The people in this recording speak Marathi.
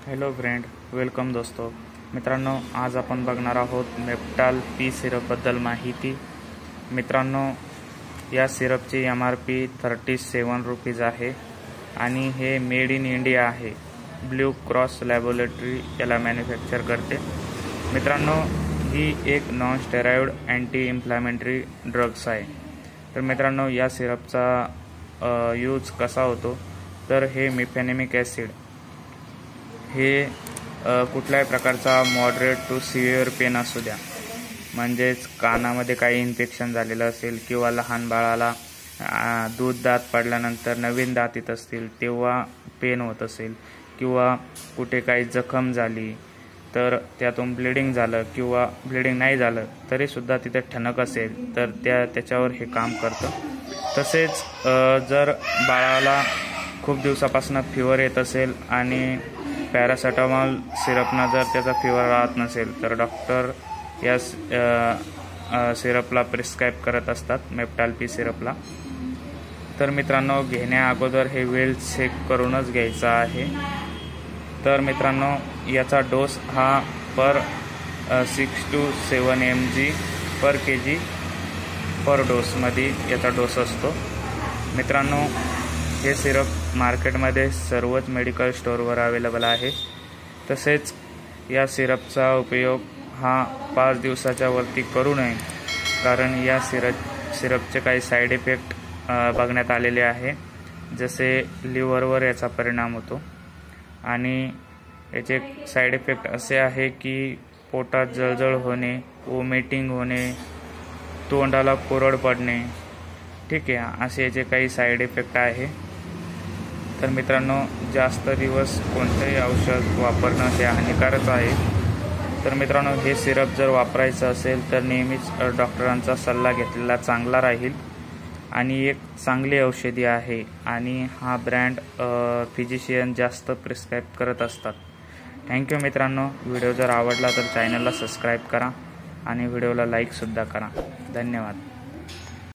हॅलो फ्रेंड, वेलकम दोस्तों. मित्रांनो, आज आपण बघणार आहोत मेप्टाल पी सिरपबद्दल माहिती. मित्रांनो, या सिरपची MRP 37 रुपीज आहे आणि हे मेड इन इंडिया आहे. ब्ल्यू क्रॉस लॅबोरेटरी याला मॅन्युफॅक्चर करते. मित्रांनो, ही एक non steroid anti inflammatory drugs आहे. तर मित्रांनो, या सिरपचा यूज कसा होतो तर हे मिफेनेमिक ॲसिड हे कुठल्याही प्रकारचा मॉडरेट टू सिव्हिअर पेन असू द्या, म्हणजेच कानामध्ये काही इन्फेक्शन झालेलं असेल किंवा लहान बाळाला दूध दात पडल्यानंतर नवीन दात येत असतील तेव्हा पेन होत असेल किंवा कुठे काही जखम झाली तर त्यातून ब्लिडिंग झालं किंवा ब्लिडिंग नाही झालं तरीसुद्धा तिथे ठणक असेल तर त्याच्यावर हे काम करतं. तसेच जर बाळाला खूप दिवसापासून फिवर येत असेल आणि पॅरासेटामॉल सिरपना जर त्याचा फिवर राहत नसेल तर डॉक्टर या सिरपला प्रिस्क्राईब करत असतात, मेप्टाल पी सिरपला. तर मित्रांनो, घेण्या अगोदर हे वेल चेक करूनच घ्यायचा आहे. तर मित्रांनो, याचा डोस हा पर 6 to 7 mg पर kg पर डोसमध्ये याचा डोस असतो. मित्रांनो, हे सिरप मार्केटमध्ये सर्वच मेडिकल स्टोअरवर अवेलेबल आहे. तसेच या सिरपचा उपयोग हा 5 दिवसाच्या वरती करू नये, कारण या सिरपचे काही साईड इफेक्ट बघण्यात आलेले आहे. जसे लिव्हरवर याचा परिणाम होतो आणि याचे साईड इफेक्ट असे आहे की पोटात जळजळ होणे, वॉमिटिंग होणे, तोंडाला कोरड पडणे, ठीक आहे, असे याचे काही साईड इफेक्ट आहे. तर मित्रांनो, जास्त दिवस कोणतेही औषध वापरणं हे हानिकारक आहे. तर मित्रांनो, हे सिरप जर वापरायचं असेल तर नेहमीच डॉक्टरांचा सल्ला घेतलेला चांगला राहील आणि एक चांगली औषधी आहे आणि हा ब्रँड फिजिशियन जास्त प्रिस्क्राईब करत असतात. थँक्यू मित्रांनो. व्हिडिओ जर आवडला तर चॅनलला सबस्क्राईब करा आणि व्हिडिओला लाईकसुद्धा करा. धन्यवाद.